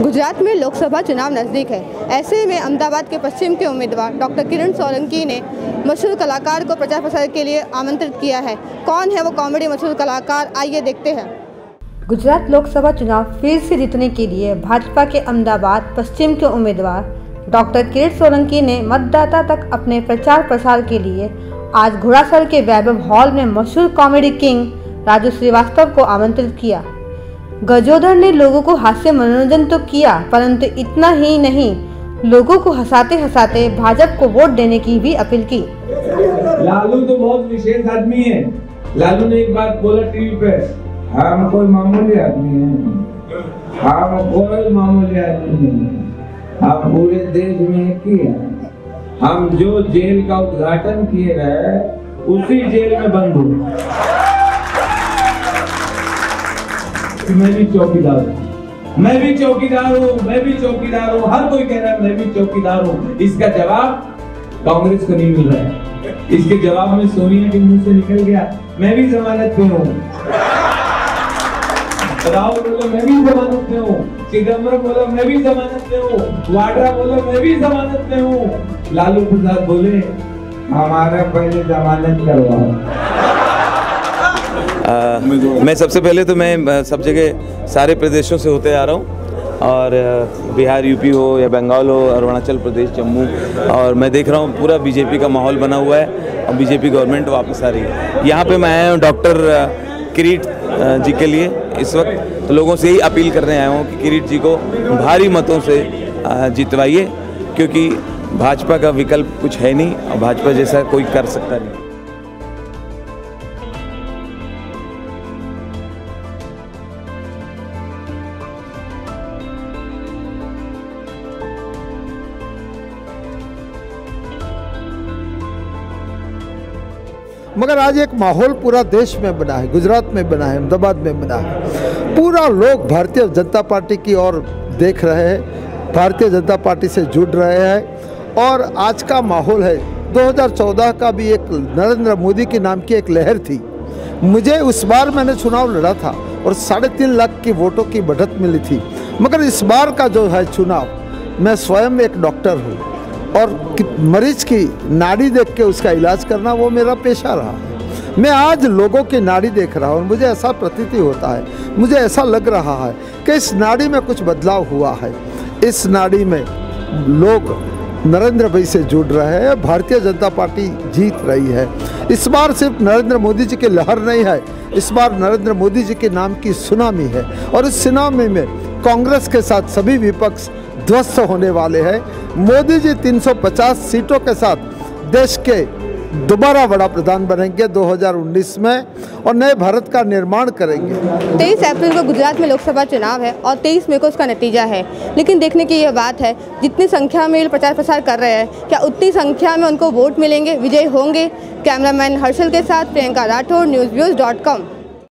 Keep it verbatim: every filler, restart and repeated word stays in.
गुजरात में लोकसभा चुनाव नज़दीक है। ऐसे में अहमदाबाद के पश्चिम के उम्मीदवार डॉक्टर किरण सोलंकी ने मशहूर कलाकार को प्रचार प्रसार के लिए आमंत्रित किया है। कौन है वो कॉमेडी मशहूर कलाकार, आइए देखते हैं। गुजरात लोकसभा चुनाव फिर से जीतने के लिए भाजपा के अहमदाबाद पश्चिम के उम्मीदवार डॉक्टर किरण सोलंकी ने मतदाता तक अपने प्रचार प्रसार के लिए आज घोड़ासर के वैभव हॉल में मशहूर कॉमेडी किंग राजू श्रीवास्तव को आमंत्रित किया। गजोदर ने लोगों को हास्य मनोरंजन तो किया, परंतु इतना ही नहीं, लोगों को हंसाते हंसाते भाजपा को वोट देने की भी अपील की। लालू तो बहुत विशेष आदमी है। लालू ने एक बात बोला टीवी पे, हम कोई मामूली आदमी है, हम कोई मामूली आदमी नहीं, हम पूरे देश में एक ही है। हम जो जेल का उद्घाटन किए रहे उसी जेल में बंद हुए। मैं भी चौकीदार हूँ, मैं भी चौकीदार हूँ, मैं भी चौकीदार हूँ। हर कोई कह रहा है मैं भी चौकीदार हूँ। इसका जवाब कांग्रेस को नहीं मिल रहा है। इसके जवाब में सोनिया के मुंह से निकल गया मैं भी जमानत पे हूँ। राहुल बोला मैं भी जमानत पे हूँ, चिदम्बरम बोला मैं भी जमानत पे हूँ, वाड्रा बोला मैं भी जमानत पे हूँ, लालू प्रसाद बोले हमारा पहले जमानत करवाओ। आ, मैं सबसे पहले तो मैं सब जगह सारे प्रदेशों से होते आ रहा हूँ, और बिहार, यूपी हो या बंगाल हो, अरुणाचल प्रदेश, जम्मू, और मैं देख रहा हूँ पूरा बीजेपी का माहौल बना हुआ है और बीजेपी गवर्नमेंट वापस आ रही है। यहाँ पे मैं आया हूँ डॉक्टर किरीट जी के लिए इस वक्त, तो लोगों से यही अपील करने आया हूँ कि किरीट जी को भारी मतों से जितवाइए, क्योंकि भाजपा का विकल्प कुछ है नहीं और भाजपा जैसा कोई कर सकता नहीं। मगर आज एक माहौल पूरा देश में बना है, गुजरात में बना है, अहमदाबाद में बना है। पूरा लोग भारतीय जनता पार्टी की ओर देख रहे हैं, भारतीय जनता पार्टी से जुड़ रहे हैं। और आज का माहौल है, दो हज़ार चौदह का भी एक नरेंद्र मोदी के नाम की एक लहर थी। मुझे उस बार मैंने चुनाव लड़ा था और साढ़े तीन लाख की वोटों की बढ़त मिली थी। मगर इस बार का जो है चुनाव, मैं स्वयं एक डॉक्टर हूँ और मरीज की नाड़ी देख के उसका इलाज करना वो मेरा पेशा रहा। मैं आज लोगों की नाड़ी देख रहा हूँ और मुझे ऐसा प्रतीति होता है, मुझे ऐसा लग रहा है कि इस नाड़ी में कुछ बदलाव हुआ है। इस नाड़ी में लोग नरेंद्र भाई से जुड़ रहे हैं, भारतीय जनता पार्टी जीत रही है। इस बार सिर्फ नरेंद्र मोदी जी की लहर नहीं है, इस बार नरेंद्र मोदी जी के नाम की सुनामी है और इस सुनामी में कांग्रेस के साथ सभी विपक्ष ध्वस्त होने वाले हैं। मोदी जी तीन सौ पचास सीटों के साथ देश के दोबारा बड़ा प्रधान बनेंगे दो हज़ार उन्नीस में और नए भारत का निर्माण करेंगे। तेईस अप्रैल को गुजरात में लोकसभा चुनाव है और तेईस मई को उसका नतीजा है। लेकिन देखने की यह बात है, जितनी संख्या में प्रचार प्रसार कर रहे हैं, क्या उतनी संख्या में उनको वोट मिलेंगे, विजयी होंगे? कैमरामैन हर्षल के साथ Priyanka Rathore, news views dot com.